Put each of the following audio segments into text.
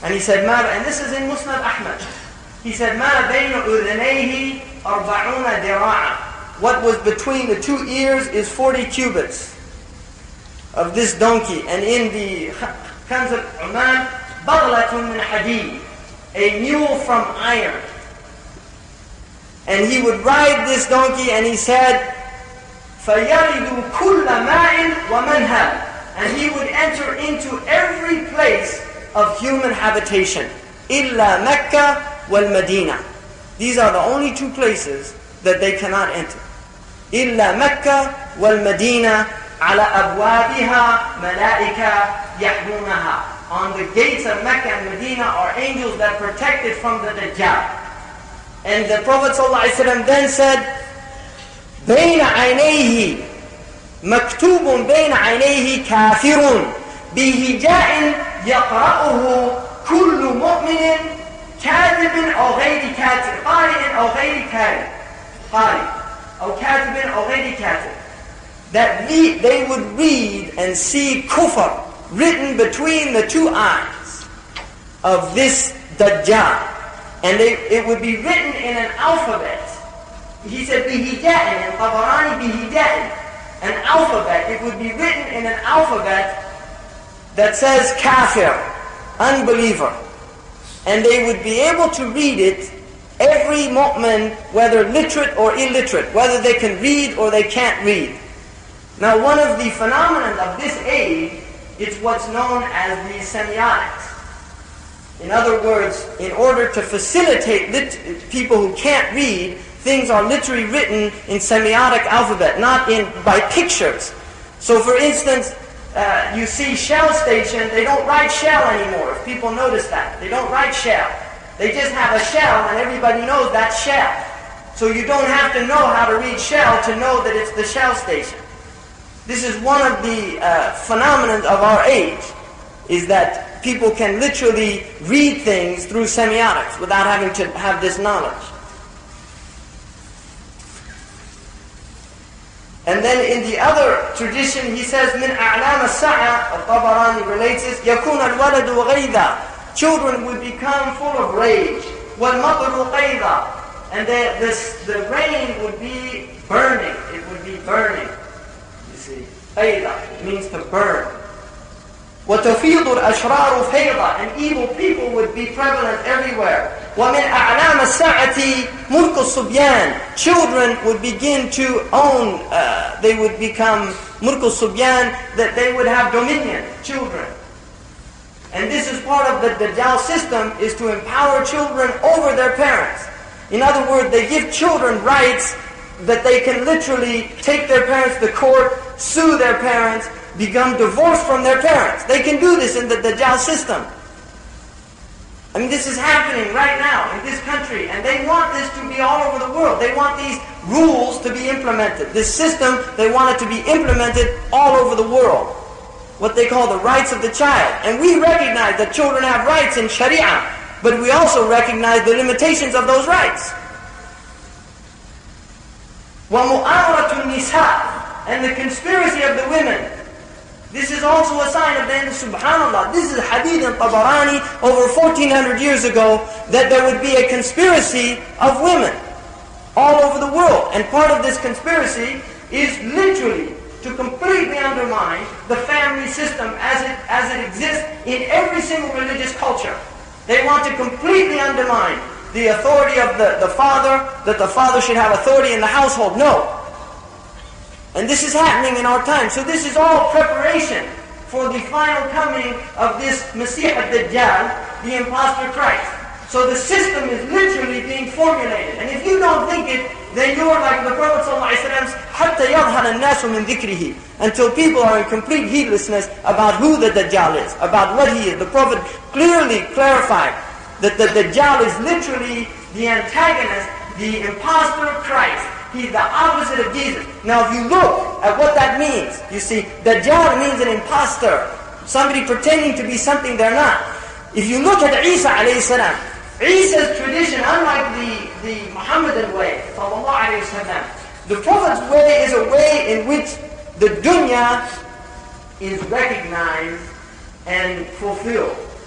And he said, and this is in Musnad Ahmad. He said, مَا بَيْنُ أُذْنَيْهِ أَرْبَعُونَ دِرَاعًا. What was between the two ears is 40 cubits of this donkey. And in the Kanz al-Uman, بَغْلَةٌ مِنْ حَدِيدٍ, a mule from iron. And he would ride this donkey, and he said, فَيَرِدُ كُلَّ مَاءٍ وَمَنْهَلٍ. And he would enter into every place of human habitation. إِلَّا مَكَّةَ وَالْمَدِينَةِ. These are the only two places that they cannot enter. إِلَّا مَكَّةَ وَالْمَدِينَةِ عَلَى أَبْوَابِهَا مَلَائِكَةٌ يَحْمُونَهَا. On the gates of Mecca and Medina are angels that protect it from the Dajjal. And the Prophet ﷺ then said, بَيْنَ عَيْنَيْهِ مَكْتُوبٌ بَيْنَ عَيْنَيْهِ كَافِرٌ بِهِجَاءٍ يَقْرَأُهُ كُلُّ مُؤْمِنٍ كَاذِبٍ أَوْ غَيْرِ كَاتِبٍ قَارِئٍ أَوْ غَيْرِ كَاتِبٍ قَارِئٍ أَوْ كَاتِبٍ أَوْ غَيْرِ كَاتِبٍ. That they would read and see kufr written between the two eyes of this Dajjal. And it would be written in an alphabet. He said, بِهِجَاءٍ, and Tabarani بِهِجَاءٍ. An alphabet. It would be written in an alphabet that says kafir, unbeliever. And they would be able to read it, every mu'min, whether literate or illiterate, whether they can read or they can't read. Now one of the phenomena of this age is what's known as the semiotics. In other words, in order to facilitate people who can't read, things are literally written in semiotic alphabet, not by pictures. So for instance, you see Shell Station, they don't write Shell anymore, if people notice that. They don't write Shell. They just have a shell and everybody knows that's Shell. So you don't have to know how to read Shell to know that it's the Shell Station. This is one of the phenomena of our age, is that people can literally read things through semiotics without having to have this knowledge. And then in the other tradition, he says, مِنْ أَعْلَامَ السَّاعَةِ, Tabarani relates this, يَكُونَ الْوَلَدُ غَيْذًا. Children would become full of rage. وَالْمَطْرُ قَيْذًا. And the rain would be burning. It would be burning. You see, قَيْذًا means to burn. وَتَفِيضُ الْأَشْرَارُ فَيْضًا. And evil people would be prevalent everywhere. وَمِنْ أَعْلَامَ السَّاعَةِ مُلْكُ الصُّبْيَانِ. Children would begin to own, they would become مُلْكُ الصُّبْيَانِ, that they would have dominion, children. And this is part of the Dajjal system, is to empower children over their parents. In other words, they give children rights that they can literally take their parents to court, sue their parents, become divorced from their parents. They can do this in the Dajjal system. I mean, this is happening right now in this country, and they want this to be all over the world. They want these rules to be implemented. This system, they want it to be implemented all over the world. What they call the rights of the child. And we recognize that children have rights in Sharia, but we also recognize the limitations of those rights. وَمُؤَامَرَةُ النِّسَاءِ. And the conspiracy of the women. This is also a sign of the end. Subhanallah, this is hadith in Tabarani over 1400 years ago, that there would be a conspiracy of women all over the world. And part of this conspiracy is literally to completely undermine the family system as it exists in every single religious culture. They want to completely undermine the authority of the father, that the father should have authority in the household. No. And this is happening in our time. So this is all preparation for the final coming of this Masih al-Dajjal, the impostor Christ. So the system is literally being formulated. And if you don't think it, then you're like the Prophet ﷺ, حَتَّى يَظْهَرَ النَّاسُ مِنْ ذِكْرِهِ. Until people are in complete heedlessness about who the Dajjal is, about what he is. The Prophet clearly clarified that the Dajjal is literally the antagonist, the impostor Christ. He's the opposite of Jesus. Now if you look at what that means, you see, Dajjal means an impostor. Somebody pretending to be something they're not. If you look at Isa alayhi salam, Isa's tradition, unlike the Muhammadan way, sallallahu alayhi wasallam, the Prophet's way is a way in which the dunya is recognized and fulfilled.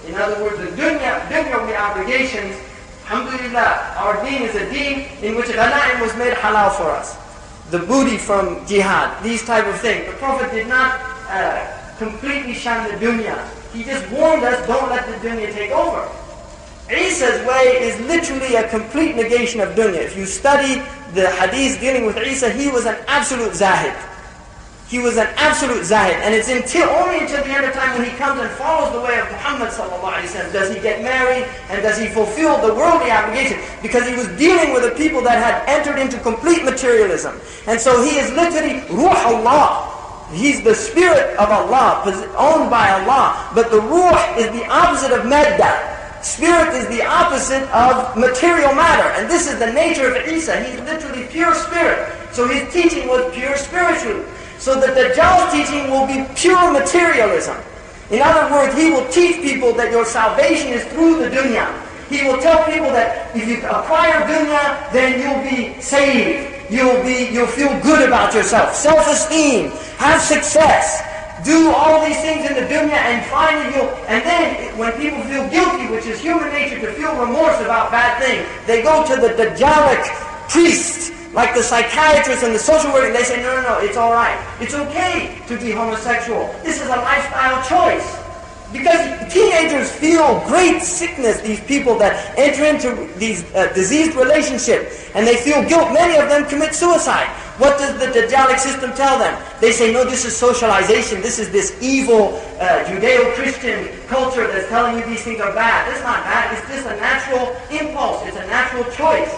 In other words, the dunyawi obligations, alhamdulillah, our deen is a deen in which ghanaim was made halal for us. The booty from jihad, these type of things. The Prophet did not completely shun the dunya. He just warned us, don't let the dunya take over. Isa's way is literally a complete negation of dunya. If you study the hadith dealing with Isa, he was an absolute zahid. He was an absolute zahid. And it's only until the end of time when he comes and follows the way of Muhammad ﷺ, does he get married and does he fulfill the worldly obligation. Because he was dealing with the people that had entered into complete materialism. And so he is literally Ruh Allah. He's the spirit of Allah, owned by Allah. But the Ruh is the opposite of Madda. Spirit is the opposite of material matter. And this is the nature of Isa. He's literally pure spirit. So his teaching was pure spiritual. So the Dajjal's teaching will be pure materialism. In other words, he will teach people that your salvation is through the dunya. He will tell people that if you acquire dunya, then you'll be saved. You'll feel good about yourself. Self-esteem. Have success. Do all these things in the dunya, and finally and then when people feel guilty, which is human nature to feel remorse about bad things, they go to the Dajjalic priest, like the psychiatrist and the social worker, and they say, no, it's alright. It's okay to be homosexual. This is a lifestyle choice. Because teenagers feel great sickness, these people that enter into these diseased relationships, and they feel guilt. Many of them commit suicide. What does the Dajjalic system tell them? They say, no, this is socialization. This is this evil Judeo-Christian culture that's telling you these things are bad. It's not bad. It's just a natural impulse. It's a natural choice.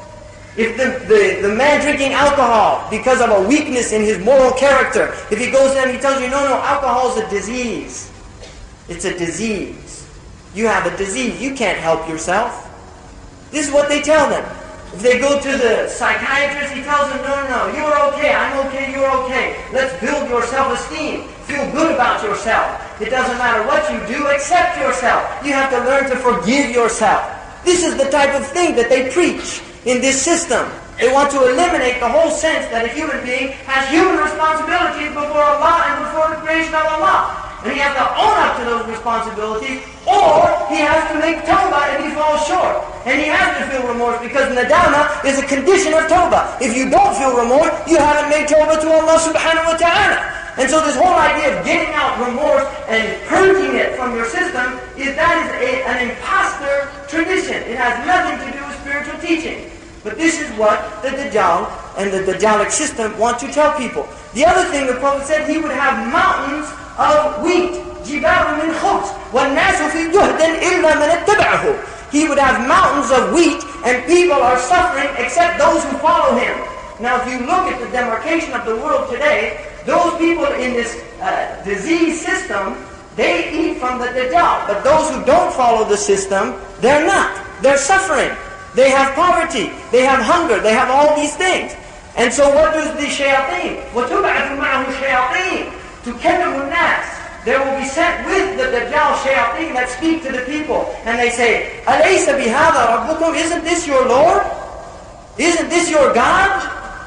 If the man drinking alcohol because of a weakness in his moral character, if he goes there and he tells you, no, alcohol is a disease. It's a disease. You have a disease. You can't help yourself. This is what they tell them. If they go to the psychiatrist, he tells them, no, you're okay, I'm okay, you're okay. Let's build your self-esteem. Feel good about yourself. It doesn't matter what you do, accept yourself. You have to learn to forgive yourself. This is the type of thing that they preach in this system. They want to eliminate the whole sense that a human being has human responsibilities before Allah and before the creation of Allah. And he has to own up to those responsibilities, or he has to make tawbah if he falls short. And he has to feel remorse, because nadama is a condition of tawbah. If you don't feel remorse, you haven't made tawbah to Allah subhanahu wa ta'ala. And so this whole idea of getting out remorse and purging it from your system, is an imposter tradition. It has nothing to do with spiritual teaching. But this is what the Dajjal and the Dajjalic system want to tell people. The other thing the Prophet said, he would have mountains of wheat. جِبَالٌ مِنْ خُبْزٍ وَالنَّاسُ فِي جُهْدٍ إِلَّا مَنِ اتَّبَعَهُ. He would have mountains of wheat, and people are suffering except those who follow him. Now if you look at the demarcation of the world today, those people in this disease system, they eat from the Dajjal. But those who don't follow the system, they're not. They're suffering. They have poverty, they have hunger, they have all these things. And so what does the shayateen? وَتُبْعَثُ مَعَهُ الشَّيَاطِينَ تُكَلِّمُ النَّاسِ. There will be sent with the Dajjal shayateen that speak to the people. And they say, أَلَيْسَ بِهَذَا رَبُّكُمْ? Isn't this your Lord? Isn't this your God?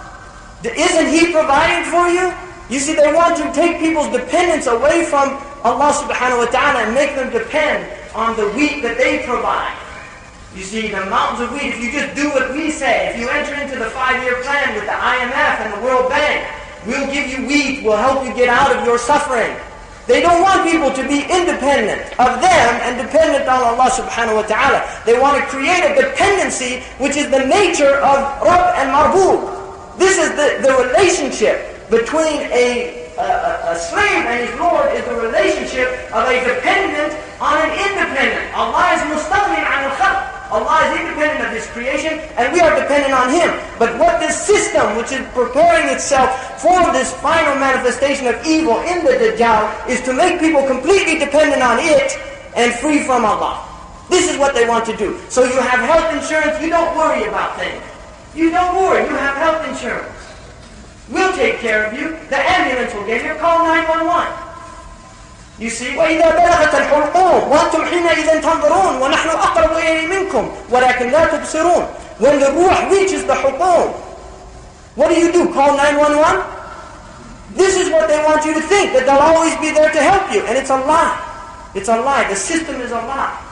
Isn't He providing for you? You see, they want to take people's dependence away from Allah subhanahu wa ta'ala and make them depend on the wheat that they provide. You see, the mountains of wheat, if you just do what we say, if you enter into the 5-year plan with the IMF and the World Bank, we'll give you wheat, we'll help you get out of your suffering. They don't want people to be independent of them and dependent on Allah subhanahu wa ta'ala. They want to create a dependency which is the nature of Rabb and Marbub. This is the relationship between a slave and his Lord, is the relationship of a dependent on an independent. Allah is mustaghnin an al-khalq. Allah is independent of His creation, and we are dependent on Him. But what this system, which is preparing itself for this final manifestation of evil in the Dajjal, is to make people completely dependent on it and free from Allah. This is what they want to do. So you have health insurance, you don't worry about things. You don't worry, you have health insurance. We'll take care of you. The ambulance will get here. Call 911. You see, وَإِذَا بَلَغَتَ الْحُلْقُومُ وَأَنْتُمْ حِينَئِذٍ تَنْظُرُونَ وَنَحْنُ أَقْرَبُ إِلَيْهِ مِنْكُمْ وَلَكِنْ لَا تُبْصِرُونَ. When the ruh reaches the hulqum, what do? Call 911? This is what they want you to think, that they'll always be there to help you. And it's a lie. It's a lie. The system is a lie.